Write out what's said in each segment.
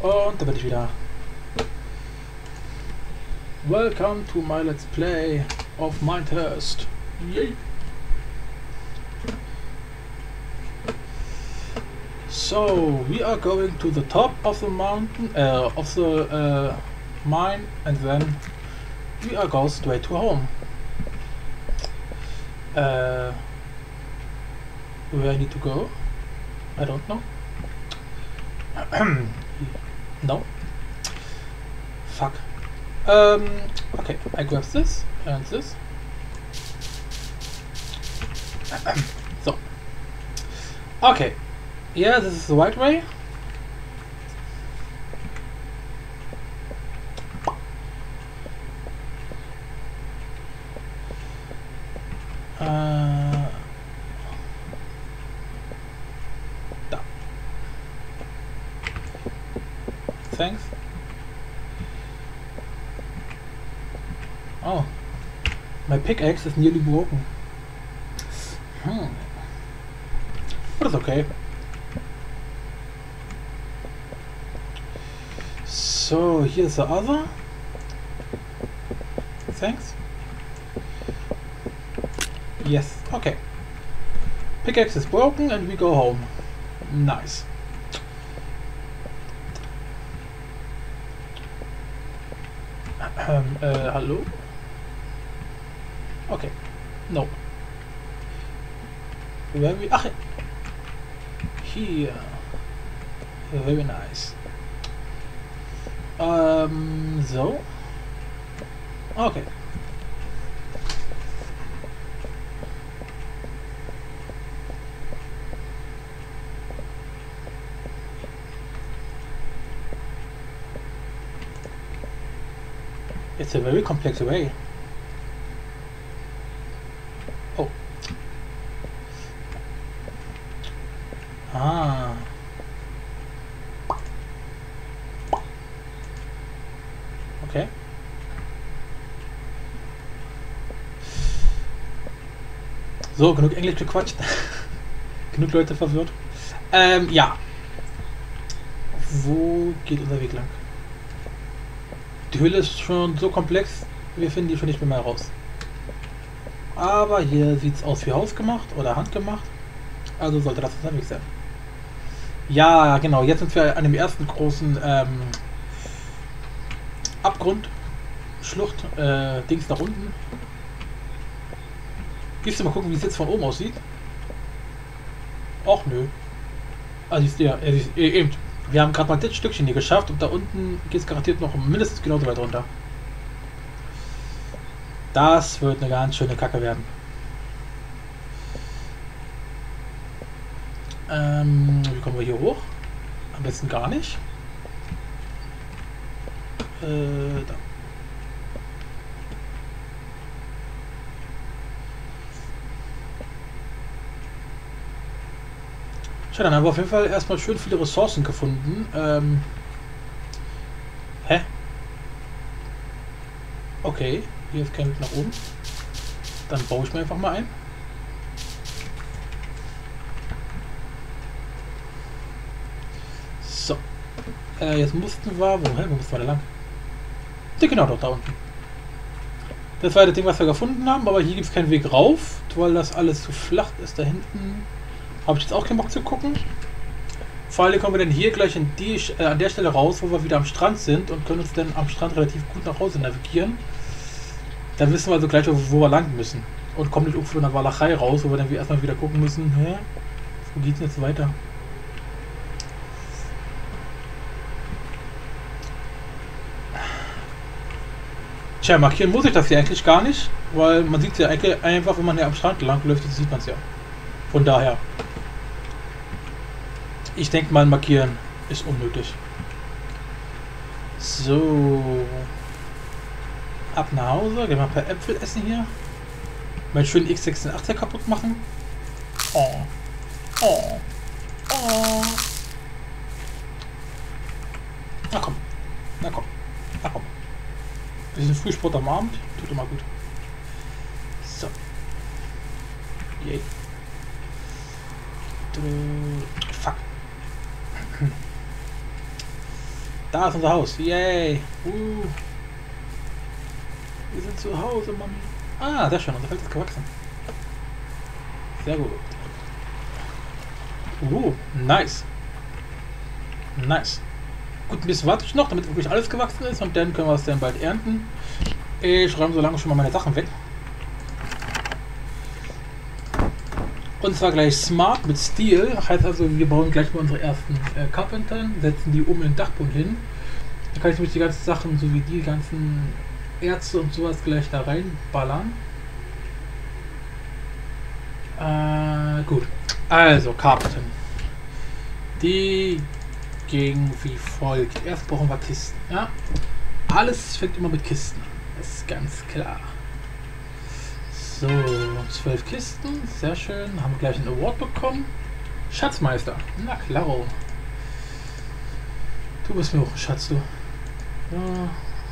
Und da bin ich wieder. Welcome to my Let's Play of Minecraft. Yay! So we are going to the top of the mountain, of the mine, and then we are go straight to home. Where I need to go? I don't know. No. Fuck. Okay, I grab this and this. So. Okay. Yeah, this is the right way. Da. Thanks. Oh, my pickaxe is nearly broken. But it's okay. So here's the other. Thanks. Yes, okay. Pickaxe is broken and we go home. Nice. Hello? Okay. No. Where we... Ach, here. Very nice. So. Okay. It's a very complex way. Oh. Ah. Okay. So, genug Englisch gequatscht. Genug Leute verwirrt. Ja. Wo geht unser Weg lang? Die Höhle ist schon so komplex, wir finden die schon nicht mehr raus. Aber hier sieht es aus wie hausgemacht oder handgemacht. Also sollte das unser Weg sein. Ja, genau. Jetzt sind wir an dem ersten großen Abgrund, Schlucht, Dings nach unten. Gehst du mal gucken, wie es jetzt von oben aussieht? Och nö. Also ja, eben. Wir haben gerade mal das Stückchen hier geschafft und da unten geht es garantiert noch mindestens genauso weit runter. Das wird eine ganz schöne Kacke werden. Wie kommen wir hier hoch? Am besten gar nicht. Da. Schau, dann haben wir auf jeden Fall erstmal schön viele Ressourcen gefunden. Hä? Okay, hier ist kein Weg nach oben. Dann baue ich mir einfach mal ein. So. Jetzt mussten wir... Wo mussten wir da lang? Ja, genau, dort da unten. Das war das Ding, was wir gefunden haben, aber hier gibt es keinen Weg rauf, weil das alles zu flach ist. Da hinten habe ich jetzt auch keinen Bock zu gucken. Vor allem kommen wir dann hier gleich an der Stelle raus, wo wir wieder am Strand sind und können uns dann am Strand relativ gut nach Hause navigieren. Dann wissen wir also gleich, wo wir lang müssen. Und kommen nicht irgendwo in der Walachei raus, wo wir dann erstmal wieder gucken müssen, hä? Wo geht's denn jetzt weiter? Tja, markieren muss ich das hier eigentlich gar nicht, weil man sieht es ja eigentlich einfach, wenn man hier am Strand lang läuft, sieht man es ja. Von daher. Ich denke mal, markieren ist unnötig. So. Ab nach Hause. Gehen wir ein paar Äpfel essen hier. Mal schön X86 kaputt machen. Oh. Oh. Oh. Na komm. Na komm. Na komm. Bisschen Frühsport am Abend. Tut immer gut. So. Yay. Fuck. Da ist unser Haus. Yay. Wir sind zu Hause, Mami. Ah, sehr schön. Unser Feld ist gewachsen. Sehr gut. Nice. Nice. Gut, ein bisschen warte ich noch, damit wirklich alles gewachsen ist und dann können wir es dann bald ernten. Ich räume so lange schon mal meine Sachen weg. Und zwar gleich smart mit Stil. Heißt also, wir bauen gleich mal unsere ersten Carpentern, setzen die um in den Dachboden hin. Dann kann ich nämlich die ganzen Sachen, so wie die ganzen Erze und sowas gleich da reinballern. Gut. Also, Carpentern. Die gehen wie folgt. Erst brauchen wir Kisten. Ja? Alles fängt immer mit Kisten an. Das ist ganz klar. So, 12 Kisten. Sehr schön. Haben wir gleich einen Award bekommen. Schatzmeister. Na klaro. Du bist mir auch ein Schatz, du. Ja.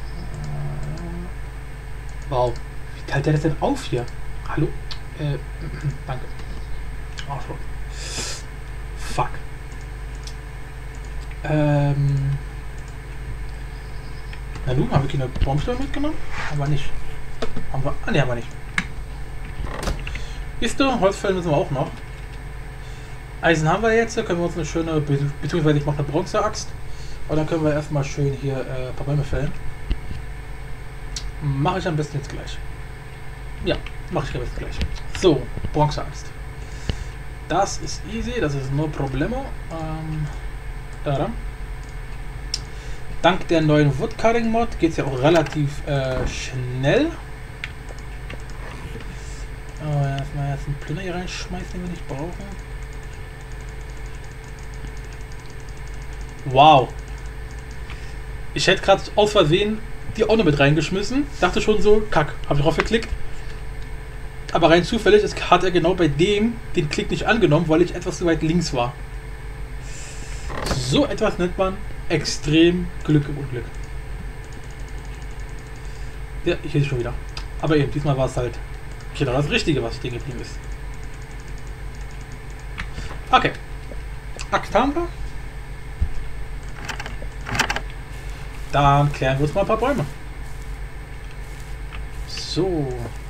Wow. Wie teilt der das denn auf hier? Hallo? Danke. Oh, fuck. Na nun, haben wir keine Baumstämme mitgenommen? Haben wir nicht. Haben wir. Ah, ne, haben wir nicht. Siehst du, Holzfällen müssen wir auch noch. Eisen haben wir jetzt, können wir uns eine schöne, beziehungsweise ich mache eine Bronzeaxt. Und dann können wir erstmal schön hier ein paar Bäume fällen. Mache ich am besten jetzt gleich. Ja, mache ich am besten gleich. So, Bronzeaxt. Das ist easy, das ist no problemo. Dank der neuen Woodcutting Mod geht es ja auch relativ schnell. Erstmal jetzt einen Plünder hier reinschmeißen, den wir nicht brauchen. Wow. Ich hätte gerade aus Versehen die auch noch mit reingeschmissen. Dachte schon so, kack, habe ich drauf geklickt. Aber rein zufällig hat er genau bei dem den Klick nicht angenommen, weil ich etwas zu weit links war. So etwas nennt man extrem Glück im Unglück. Ja, ich sehe es schon wieder. Aber eben, diesmal war es halt genau das Richtige, was stehen geblieben ist. Okay. Axt haben wir. Dann klären wir uns mal ein paar Bäume. So.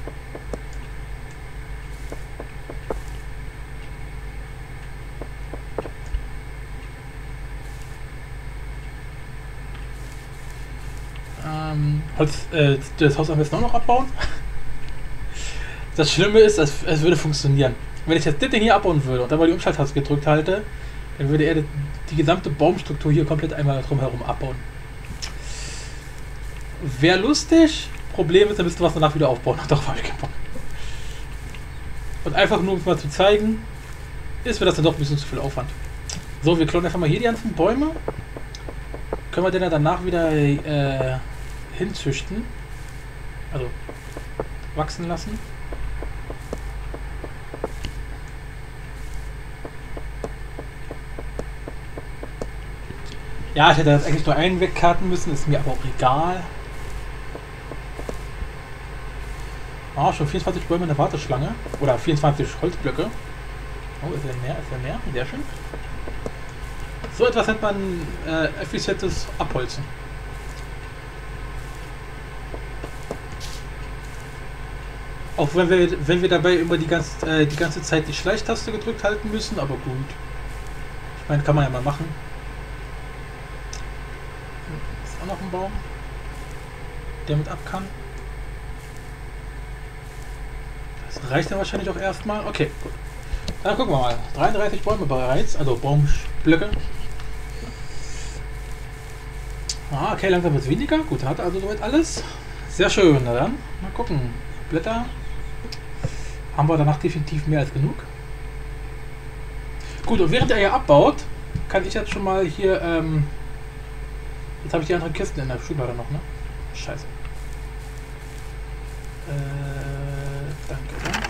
Das Haus am besten auch noch abbauen. Das Schlimme ist, es würde funktionieren. Wenn ich jetzt das Ding hier abbauen würde und dann mal die Umschalttaste gedrückt halte, dann würde er die gesamte Baumstruktur hier komplett einmal drumherum abbauen. Wäre lustig. Problem ist, dann müsste was danach wieder aufbauen. Darauf habe ich keinen Bock. Und einfach nur, um es mal zu zeigen, ist mir das dann doch ein bisschen zu viel Aufwand. So, wir klonen einfach mal hier die ganzen Bäume. Können wir den dann danach wieder hinzüchten. Also wachsen lassen. Ja, ich hätte jetzt eigentlich nur einen wegkarten müssen, ist mir aber auch egal. Ah, schon 24 Bäume in der Warteschlange. Oder 24 Holzblöcke. Oh, ist ja mehr, ist ja mehr. Sehr schön. So etwas nennt man effizientes Abholzen. Auch wenn wir dabei immer die ganze Zeit die Schleichtaste gedrückt halten müssen, aber gut. Ich meine, kann man ja mal machen. Ist auch noch ein Baum, der mit ab kann. Das reicht ja wahrscheinlich auch erstmal. Okay, gut. Dann gucken wir mal. 33 Bäume bereits, also Baumblöcke. Ah, okay, langsam wird es weniger. Gut, hat also soweit alles. Sehr schön. Na dann, mal gucken. Blätter haben wir danach definitiv mehr als genug. Gut, und während er hier abbaut, kann ich jetzt schon mal hier, jetzt habe ich die anderen Kisten in der Schublade noch, ne? Scheiße. Danke.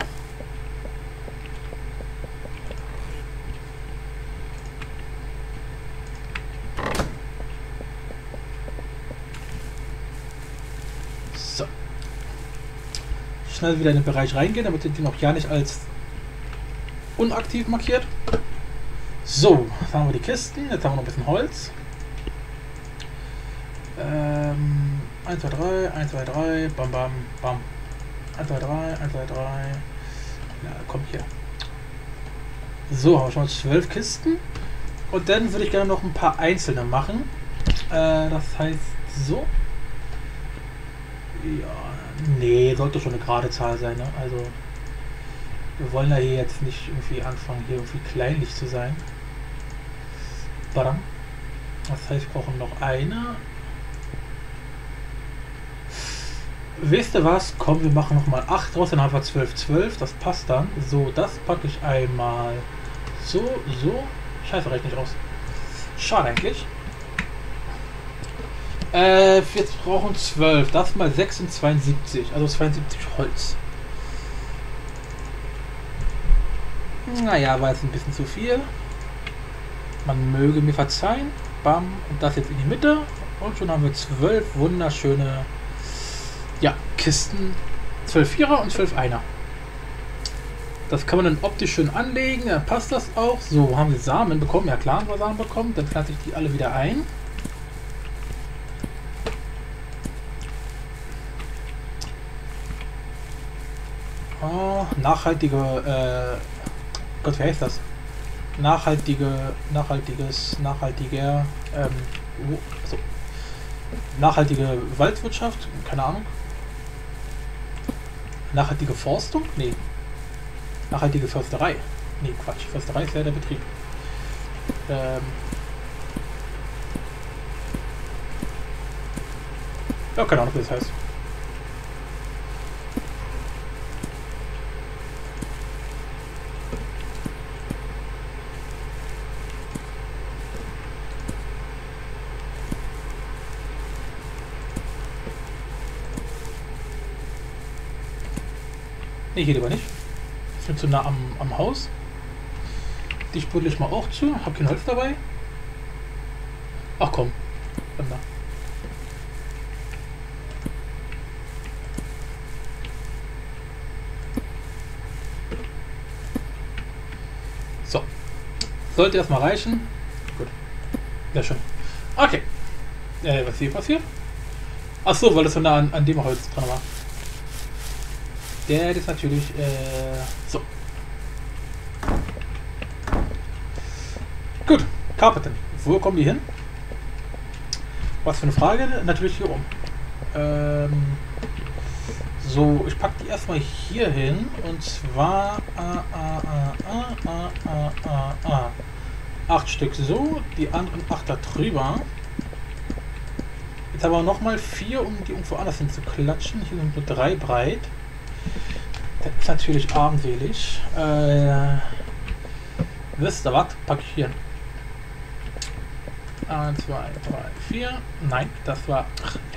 So. Schnell wieder in den Bereich reingehen, damit ihr den auch ja nicht als unaktiv markiert. So, jetzt haben wir die Kisten, jetzt haben wir noch ein bisschen Holz. 1, 2, 3, 1, 2, 3, bam, bam, bam. 1, 2, 3, 1, 2, 3. Ja, komm hier. So, haben wir schon mal 12 Kisten. Und dann würde ich gerne noch ein paar einzelne machen. Das heißt so. Ja, nee, sollte schon eine gerade Zahl sein, ne? Also, wir wollen ja hier jetzt nicht irgendwie anfangen, hier irgendwie kleinlich zu sein. Badam. Das heißt, wir brauchen noch eine. Wisst ihr was? Komm, wir machen nochmal 8 draus, dann haben wir 12, 12. Das passt dann. So, das packe ich einmal. So. Scheiße, reicht nicht aus. Schade eigentlich. Jetzt brauchen 12. Das mal 6 sind 72. Also 72 Holz. Naja, war jetzt ein bisschen zu viel. Man möge mir verzeihen. Bam. Und das jetzt in die Mitte. Und schon haben wir 12 wunderschöne Kisten. 12 Vierer und 12 Einer. Das kann man dann optisch schön anlegen. Dann passt das auch. So, haben wir Samen bekommen. Ja klar, haben wir Samen bekommen. Dann pflanze ich die alle wieder ein. Oh, nachhaltige, Gott, wie heißt das? Nachhaltiger, so. Nachhaltige Waldwirtschaft, keine Ahnung. Nachhaltige Forstung? Nee. Nachhaltige Försterei. Nee, Quatsch. Försterei ist ja der Betrieb. Ja, keine Ahnung, wie das heißt. Ne, hier lieber nicht. Ich bin zu nah am Haus. Die buddel ich mal auch zu. Hab kein Holz dabei. Ach komm. Dann da. So. Sollte erstmal reichen. Gut. Sehr schön. Okay. Was hier passiert? Ach so, weil das so nah an dem Holz dran war. Der ist natürlich, so. Gut, Carpeten. Wo kommen die hin? Was für eine Frage? Natürlich hier rum. So, ich packe die erstmal hier hin. Und zwar 8 Stück so, die anderen 8 da drüber. Jetzt haben wir nochmal 4, um die irgendwo anders hin zu klatschen. Hier sind nur 3 breit. Das ist natürlich armselig. Wisst ihr was? Packe ich hier hin. 1, 2, 3, 4. Nein, das war. Ach, weg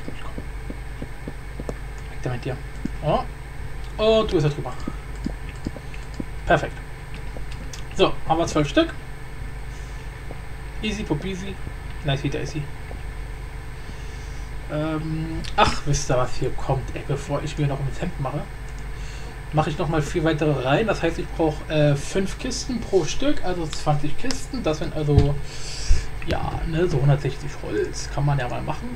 damit dir. Oh. Und du bist da drüber. Perfekt. So, haben wir 12 Stück. Easy popeasy. Nice wieder easy. Ach, wisst ihr was hier kommt, ey, bevor ich mir noch ins Hemd mache. Mache ich nochmal 4 weitere rein. Das heißt, ich brauche 5 Kisten pro Stück, also 20 Kisten. Das sind also, ja, ne, so 160 Holz. Kann man ja mal machen.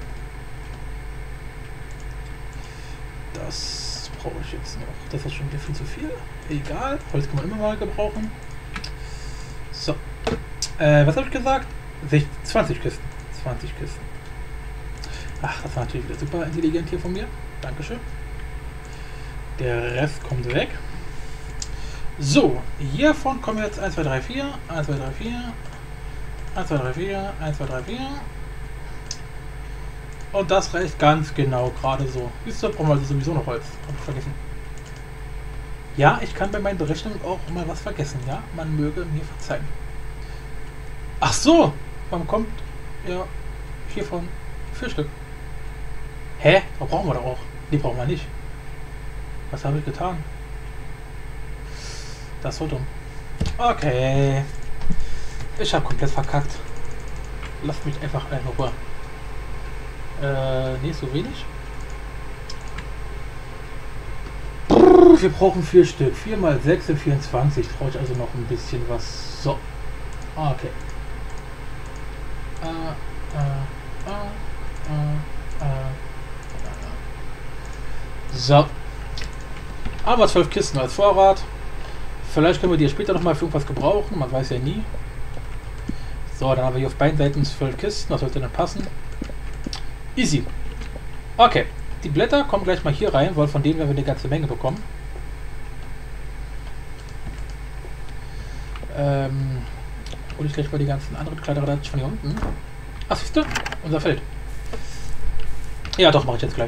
Das brauche ich jetzt noch. Das ist schon wieder viel zu viel. Egal, Holz kann man immer mal gebrauchen. So. Was habe ich gesagt? 20 Kisten. 20 Kisten. Ach, das war natürlich wieder super intelligent hier von mir. Dankeschön. Der Rest kommt weg. So, hiervon kommen jetzt 1, 2, 3, 4, 1, 2, 3, 4, 1, 2, 3, 4, 1, 2, 3, 4. Und das reicht ganz genau, gerade so. Siehst du, brauchen wir also sowieso noch Holz. Hab ich vergessen. Ja, ich kann bei meinen Berechnungen auch mal was vergessen, ja? Man möge mir verzeihen. Ach so, man kommt ja hiervon 4 Stück. Hä? Da brauchen wir doch auch. Die brauchen wir nicht. Was habe ich getan? Das ist so dumm. Okay. Ich habe komplett verkackt. Lasst mich einfach in Ruhe. Nicht so wenig. Wir brauchen 4 Stück. 4 mal 6 sind 24. Brauche ich also noch ein bisschen was. So. Okay. So. Aber 12 Kisten als Vorrat. Vielleicht können wir die später nochmal für irgendwas gebrauchen. Man weiß ja nie. So, dann haben wir hier auf beiden Seiten 12 Kisten. Das sollte dann passen. Easy. Okay. Die Blätter kommen gleich mal hier rein, weil von denen werden wir eine ganze Menge bekommen. Hol ich gleich mal die ganzen anderen Kleiderratsch von hier unten. Ach, siehst du? Unser Feld. Ja, doch, mache ich jetzt gleich.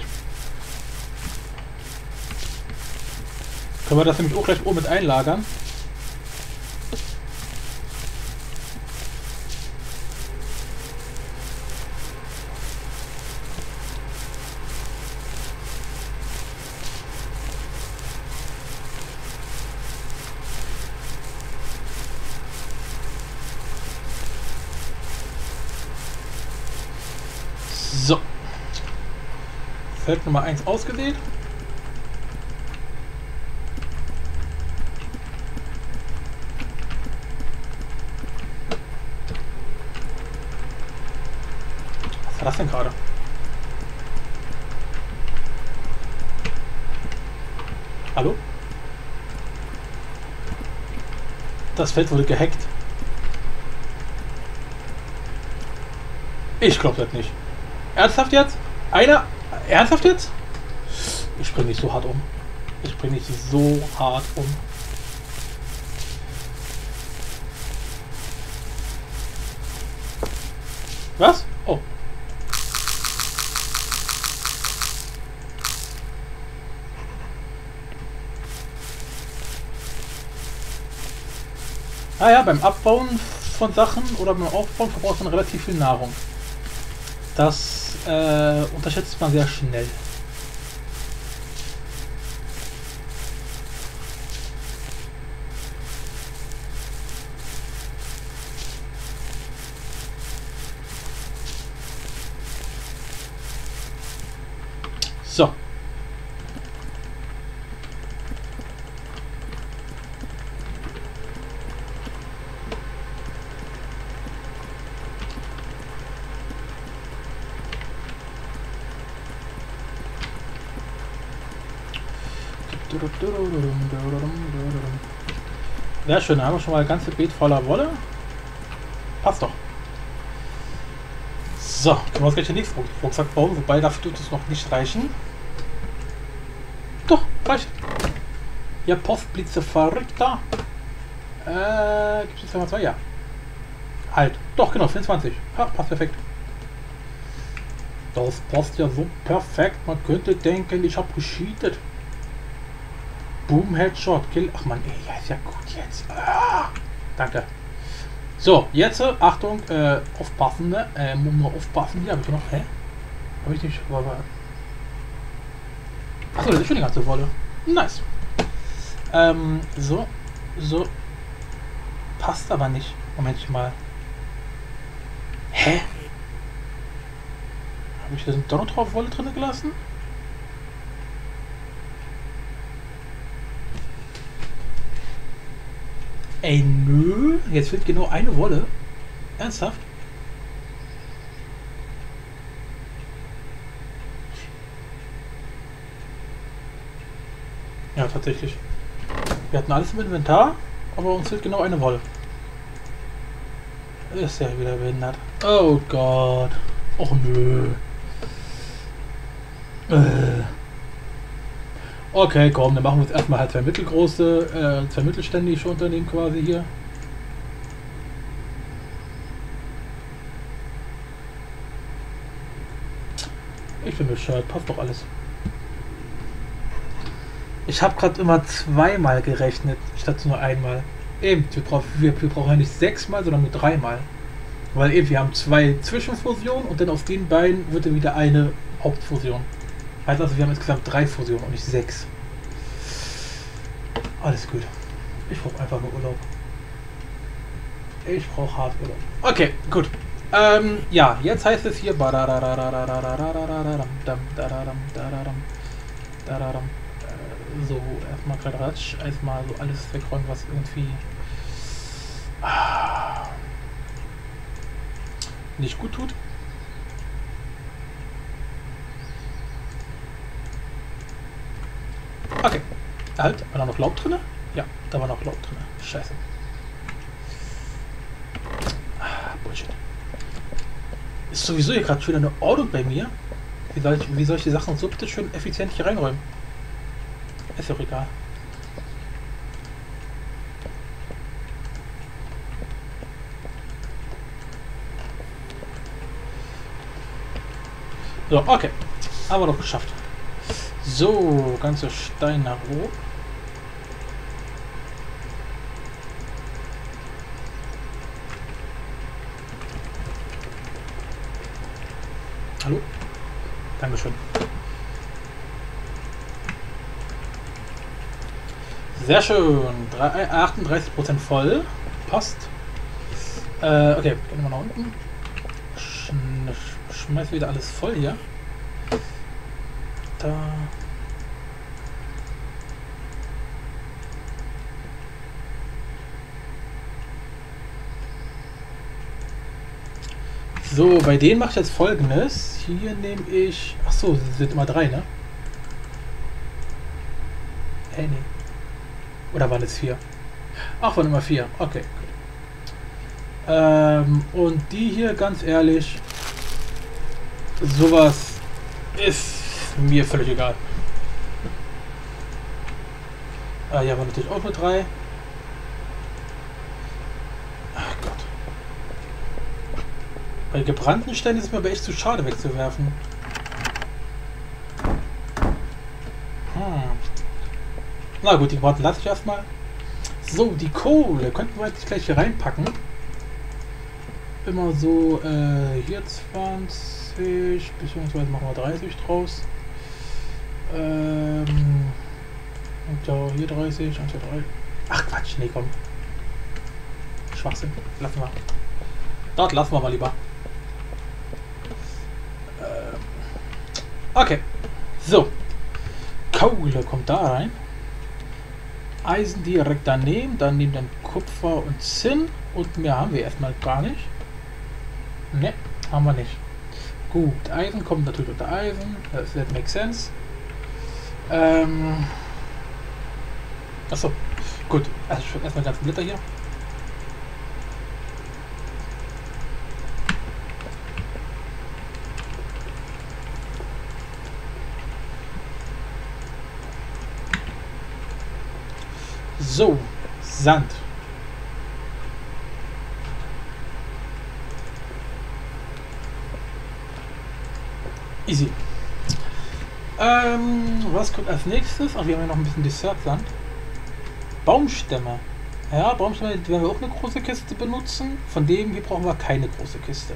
Können wir das nämlich auch gleich oben mit einlagern. So. Feld Nummer 1 ausgewählt. Was war das denn gerade? Hallo? Das Feld wurde gehackt. Ich glaube das nicht. Ernsthaft jetzt? Einer? Ernsthaft jetzt? Ich springe nicht so hart um. Ich springe nicht so hart um. Was? Oh. Ah ja, beim Abbauen von Sachen oder beim Aufbauen verbraucht man relativ viel Nahrung. Das unterschätzt man sehr schnell. So. Sehr schön, da haben wir schon mal ein ganzes Beet voller Wolle. Passt doch. So, können wir uns gleich den nächsten Rucksack bauen, wobei dafür tut es noch nicht reichen. Doch, reicht. Ja, Postblitze verrückter. Gibt es mal 2? Ja. Halt. Doch, genau, 24. Ha, passt perfekt. Das passt ja so perfekt. Man könnte denken, ich habe gescheatet. Boom, Headshot, Kill. Ach man, ey, ja, ist ja gut jetzt. Ah, danke. So, jetzt, Achtung, aufpassen, ne? Muss man aufpassen. Hier habe ich noch, hä? Habe ich nicht, achso, das ist schon die ganze Wolle. Nice. So. Passt aber nicht. Moment mal. Hä? Habe ich da doch noch drauf Wolle drin gelassen? Ey, nö. Jetzt fehlt genau eine Wolle. Ernsthaft? Ja, tatsächlich. Wir hatten alles im Inventar, aber uns fehlt genau eine Wolle. Ist ja wieder behindert. Oh Gott. Och nö. Okay, komm, dann machen wir jetzt erstmal halt zwei mittelgroße, zwei mittelständische Unternehmen quasi hier. Ich bin bescheuert, passt doch alles. Ich habe gerade immer zweimal gerechnet, statt nur einmal. Eben, wir brauchen ja nicht 6-mal, sondern nur 3-mal. Weil eben, wir haben 2 Zwischenfusionen und dann aus den beiden wird dann wieder eine Hauptfusion. Heißt also, wir haben insgesamt 3 Fusionen und nicht 6. Alles gut. Ich brauche einfach nur Urlaub. Ich brauche hart Urlaub. Okay, gut. Ja, jetzt heißt es hier. So, erstmal Quadratsch. Erstmal so alles wegräumen, was irgendwie nicht gut tut. Halt, war da noch Laub drin? Ja, da war noch Laub drin. Scheiße. Bullshit. Ist sowieso hier gerade schon wieder eine Ordnung bei mir. Wie soll ich die Sachen so bitte schön effizient hier reinräumen? Ist doch egal. So, okay. Haben wir doch geschafft. So, ganze Stein nach oben. Hallo? Dankeschön. Sehr schön. 38% voll. Passt. Okay, gehen wir nach unten. Schmeiß wieder alles voll hier. Da. So, bei denen mache ich jetzt Folgendes. Hier nehme ich... Achso, sie sind immer 3, ne? Nee. Oder waren es 4? Ach, waren immer 4. Okay. Und die hier, ganz ehrlich... Sowas ist mir völlig egal. Hier war natürlich auch nur 3. Ach Gott. Bei gebrannten Steinen ist es mir aber echt zu schade wegzuwerfen. Na gut, die gebrannten lasse ich erstmal. So, die Kohle könnten wir jetzt gleich hier reinpacken. Immer so, hier 20, beziehungsweise machen wir 30 draus. Und ja, hier 30, und hier 3. Ach Quatsch, nee, komm. Schwachsinn, lassen wir. Dort lassen wir mal lieber. Okay, so. Kohle kommt da rein. Eisen direkt daneben, dann Kupfer und Zinn. Und mehr haben wir erstmal gar nicht. Ne, haben wir nicht. Gut, Eisen kommt natürlich unter Eisen. Das makes sense. Achso, gut. Also erstmal ganz Blätter hier. So, Sand. Easy. Was kommt als nächstes? Ach, wir haben ja noch ein bisschen Dessertsand. Baumstämme. Ja, Baumstämme werden wir auch eine große Kiste benutzen. Von dem hier brauchen wir keine große Kiste.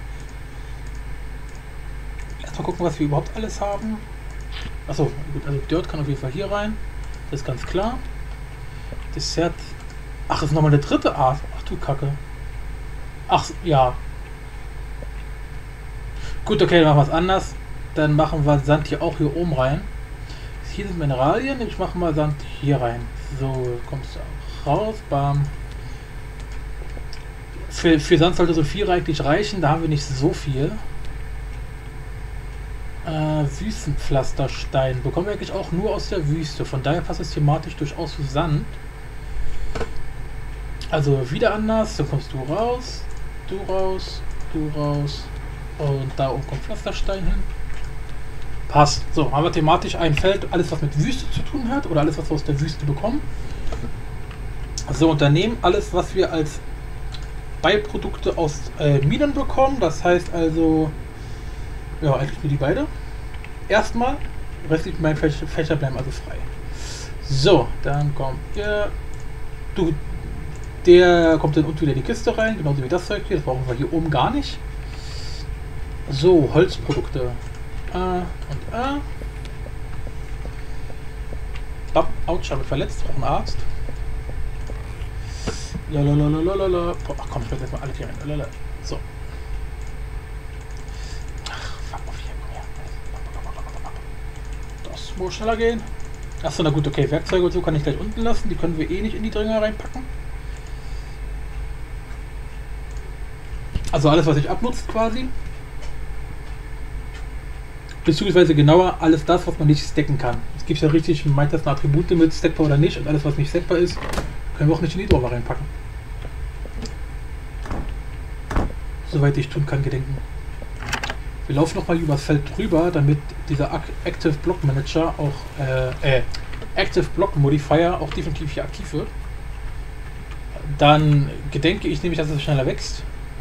Erstmal gucken, was wir überhaupt alles haben. Achso, gut, also Dirt kann auf jeden Fall hier rein. Das ist ganz klar. Dessert. Ach, ist nochmal eine dritte Art. Ach du Kacke. Ach, ja. Gut, okay, dann machen wir es anders. Dann machen wir Sand hier auch hier oben rein. Hier sind Mineralien. Ich mache mal Sand hier rein. So, kommst du raus. Bam. Für Sand sollte so viel eigentlich reichen. Da haben wir nicht so viel. Wüstenpflasterstein bekommen wir eigentlich auch nur aus der Wüste. Von daher passt es thematisch durchaus zu Sand. Also wieder anders. Dann kommst du raus. Du raus. Du raus. Und da oben kommt Pflasterstein hin. Passt. So, haben wir thematisch ein Feld, alles was mit Wüste zu tun hat oder alles was wir aus der Wüste bekommen. So, und daneben alles was wir als Beiprodukte aus Minen bekommen. Das heißt also, ja, eigentlich nur die beide. Erstmal, restlich meine Fächer bleiben also frei. So, dann kommt hier. Der kommt dann unten wieder in die Kiste rein, genauso wie das Zeug hier. Das brauchen wir hier oben gar nicht. So, Holzprodukte. A und A. Bap, ouch, habe ich verletzt, brauche einen Arzt. Lalalala. Ach komm, ich will jetzt mal alle hier rein. Lalala. So. Ach, fuck auf hier, komm her. Das muss schneller gehen. Achso, na gut, okay. Werkzeuge und so kann ich gleich unten lassen. Die können wir eh nicht in die Dränger reinpacken. Also alles, was sich abnutzt quasi. Beziehungsweise genauer alles das, was man nicht stacken kann. Es gibt ja richtig meistens Attribute mit stackbar oder nicht und alles, was nicht stackbar ist, können wir auch nicht in die Dorfe reinpacken. Soweit ich tun kann, gedenken. Wir laufen nochmal übers Feld drüber, damit dieser Active Block Manager auch, Active Block Modifier auch definitiv hier aktiv wird. Dann gedenke ich nämlich, dass es schneller wächst.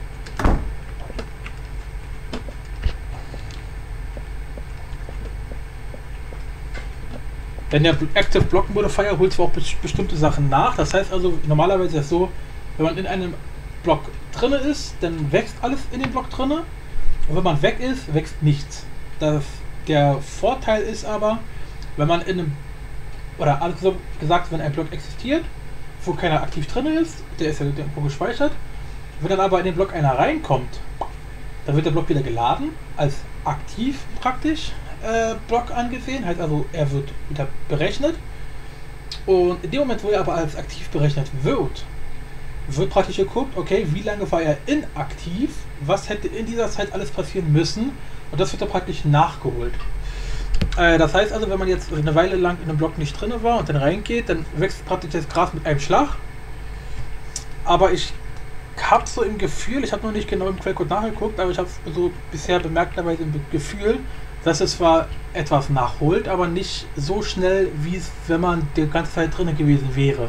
Denn der Active Block Modifier holt zwar auch bestimmte Sachen nach. Das heißt also, normalerweise ist es so, wenn man in einem Block drinne ist, dann wächst alles in dem Block drinne. Und wenn man weg ist, wächst nichts. Der Vorteil ist aber, wenn man in einem, oder alles gesagt, wenn ein Block existiert, wo keiner aktiv drin ist, der ist ja irgendwo gespeichert. Wenn dann aber in den Block einer reinkommt, dann wird der Block wieder geladen, als aktiv praktisch Block angesehen, heißt also, er wird wieder berechnet. Und in dem Moment, wo er aber als aktiv berechnet wird praktisch geguckt, okay, wie lange war er inaktiv, was hätte in dieser Zeit alles passieren müssen, und das wird dann praktisch nachgeholt. Das heißt also, wenn man jetzt eine Weile lang in einem Block nicht drin war und dann reingeht, dann wächst praktisch das Gras mit einem Schlag. Aber ich habe so im Gefühl, ich habe noch nicht genau im Quellcode nachgeguckt, aber ich habe so bisher bemerkterweise im Gefühl, dass es zwar etwas nachholt, aber nicht so schnell, wie es, wenn man die ganze Zeit drin gewesen wäre.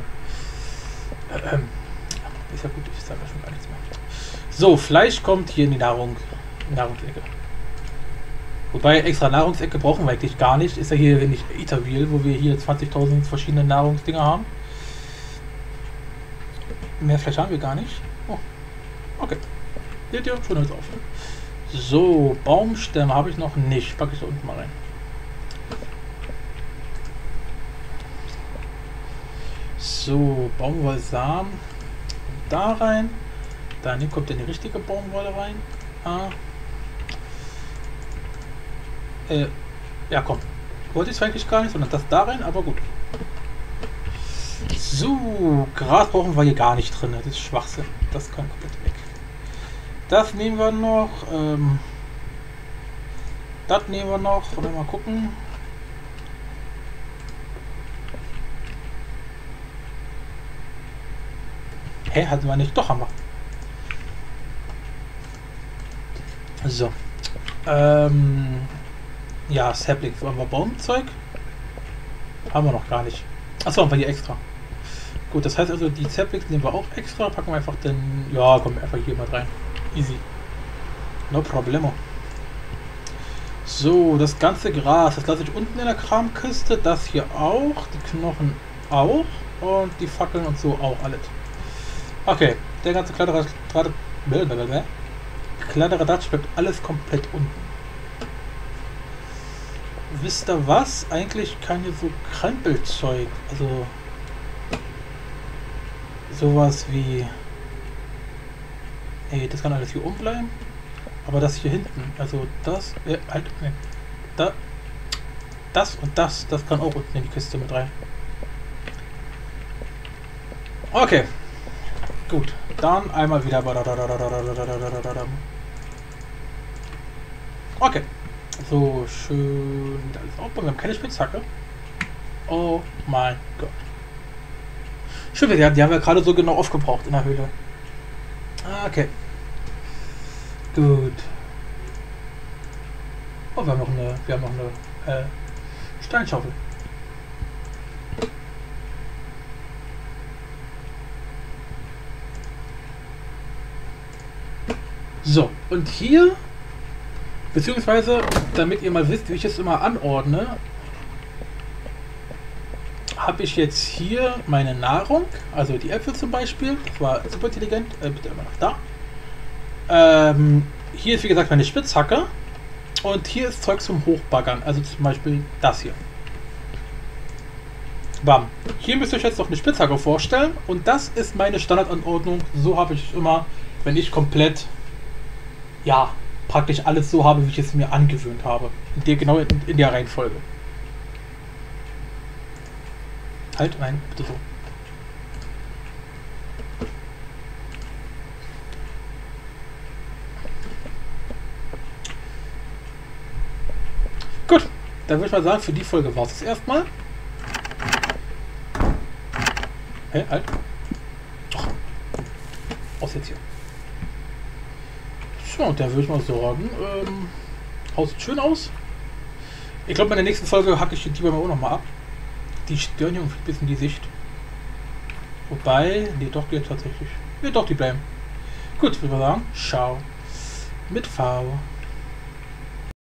Ist ja gut, ich sage ja schon gar nichts mehr. So, Fleisch kommt hier in die Nahrungsecke. Wobei extra Nahrungsecke brauchen wir eigentlich gar nicht. Ist ja hier nicht Etherwheel, wo wir hier 20.000 verschiedene Nahrungsdinger haben. Mehr Fleisch haben wir gar nicht. Oh, okay. Seht ihr? Schon alles auf. So, Baumstämme habe ich noch nicht. Packe ich da unten mal rein. So, Baumwollsamen. Da rein. Dann kommt dann die richtige Baumwolle rein. Ja, komm. Wollte ich es eigentlich gar nicht, sondern das da rein, aber gut. So, Gras brauchen wir hier gar nicht drin. Das ist Schwachsinn. Das kann komplett weg. Das nehmen wir noch. Das nehmen wir noch. Oder mal gucken. Hä, hatten wir nicht? Doch, haben wir. So. Ja, Saplings. Wollen wir Baumzeug? Haben wir noch gar nicht. Achso, haben wir hier extra. Gut, das heißt also, die Saplings nehmen wir auch extra. Packen wir einfach den. Ja, kommen wir einfach hier mal rein. Easy. No problemo. So, das ganze Gras, das lasse ich unten in der Kramkiste. Das hier auch. Die Knochen auch. Und die Fackeln und so auch alles. Okay, der ganze Kladderadatsch bleibt alles komplett unten. Wisst ihr was? Eigentlich kann hier so Krempelzeug, also sowas wie, das kann alles hier oben bleiben, aber das hier hinten, also das, halt, ne, das und das kann auch unten in die Kiste mit rein. Okay, gut, dann einmal wieder, okay. So, schön wieder alles aufbauen. Wir haben keine Spitzhacke. Oh mein Gott. Schön, die haben wir gerade so genau aufgebraucht in der Höhle. Okay. Gut. Oh, wir haben noch eine Steinschaufel. So, und hier, beziehungsweise, damit ihr mal wisst, wie ich es immer anordne, habe ich jetzt hier meine Nahrung, also die Äpfel zum Beispiel, das war super intelligent, bitte immer noch da. Hier ist wie gesagt meine Spitzhacke und hier ist Zeug zum Hochbaggern, also zum Beispiel das hier. Bam. Hier müsst ihr euch jetzt noch eine Spitzhacke vorstellen und das ist meine Standardanordnung, so habe ich es immer, wenn ich komplett, ja, praktisch alles so habe, wie ich es mir angewöhnt habe. Genau in der Reihenfolge. Halt, nein, bitte so. Dann würde ich mal sagen, für die Folge war es erstmal. Hä, halt. Ach. Aus jetzt hier. So, und dann würde ich mal sagen, Haus sieht schön aus. Ich glaube, in der nächsten Folge hacke ich die Tiber auch nochmal ab. Die stören hier ein bisschen die Sicht. Wobei, nee, doch, geht tatsächlich. Nee, doch, die bleiben. Gut, würde ich mal sagen, ciao. Mit V.